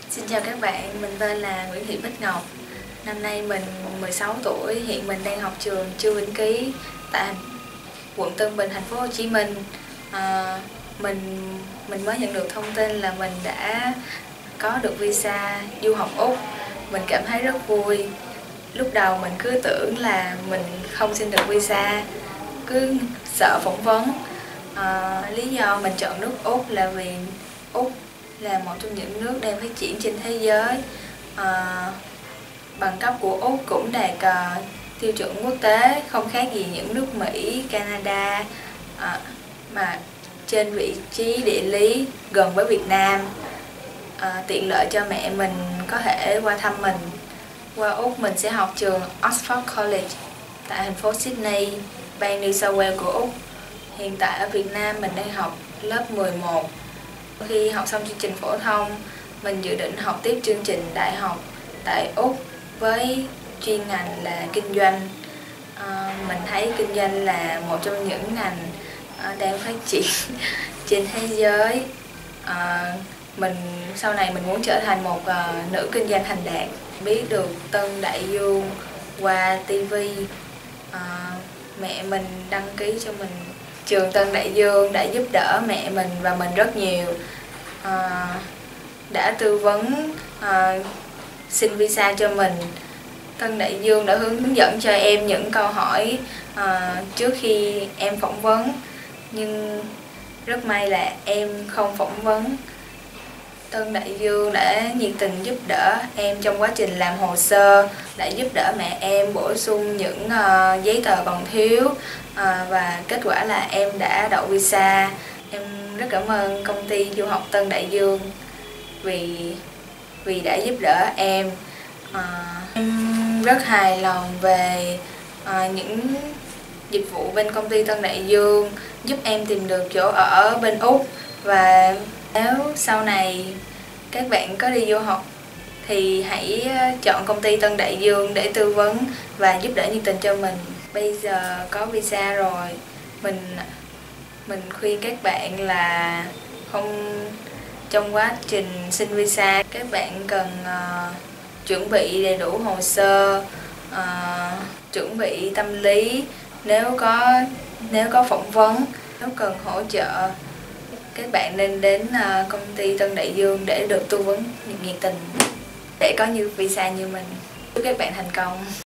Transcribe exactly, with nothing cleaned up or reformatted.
Xin chào các bạn, mình tên là Nguyễn Thị Bích Ngọc. Năm nay mình mười sáu tuổi, hiện mình đang học trường Trương Vĩnh Ký tại quận Tân Bình, thành phố Hồ Chí Minh. À, mình mình mới nhận được thông tin là mình đã có được visa du học Úc. Mình cảm thấy rất vui. Lúc đầu mình cứ tưởng là mình không xin được visa, cứ sợ phỏng vấn. À, lý do mình chọn nước Úc là vì Úc là một trong những nước đang phát triển trên thế giới. À, bằng cấp của Úc cũng đạt uh, tiêu chuẩn quốc tế, không khác gì những nước Mỹ, Canada, à, mà trên vị trí địa lý gần với Việt Nam, à, tiện lợi cho mẹ mình có thể qua thăm mình. Qua Úc mình sẽ học trường Oxford College tại thành phố Sydney, bang New South Wales của Úc. Hiện tại ở Việt Nam mình đang học lớp mười một. Khi học xong chương trình phổ thông, mình dự định học tiếp chương trình đại học tại Úc với chuyên ngành là kinh doanh. À, mình thấy kinh doanh là một trong những ngành à, đang phát triển trên thế giới. À, mình sau này mình muốn trở thành một uh, nữ kinh doanh thành đạt. Biết được Tân Đại Dương qua ti vi, à, mẹ mình đăng ký cho mình trường Tân Đại Dương đã giúp đỡ mẹ mình và mình rất nhiều. À, đã tư vấn à, xin visa cho mình. Tân Đại Dương đã hướng dẫn cho em những câu hỏi à, trước khi em phỏng vấn, nhưng rất may là em không phỏng vấn. Tân Đại Dương đã nhiệt tình giúp đỡ em trong quá trình làm hồ sơ, đã giúp đỡ mẹ em bổ sung những uh, giấy tờ còn thiếu, uh, và kết quả là em đã đậu visa. Em rất cảm ơn công ty du học Tân Đại Dương vì vì đã giúp đỡ em. Uh, em rất hài lòng về uh, những dịch vụ bên công ty Tân Đại Dương, giúp em tìm được chỗ ở bên Úc. Và nếu sau này các bạn có đi du học thì hãy chọn công ty Tân Đại Dương để tư vấn và giúp đỡ nhiệt tình cho mình. Bây giờ có visa rồi, mình mình khuyên các bạn là không trong quá trình xin visa các bạn cần uh, chuẩn bị đầy đủ hồ sơ, uh, chuẩn bị tâm lý nếu có nếu có phỏng vấn, nếu cần hỗ trợ các bạn nên đến uh, công ty Tân Đại Dương để được tư vấn nhiệt tình để có như visa như mình. Chúc các bạn thành công.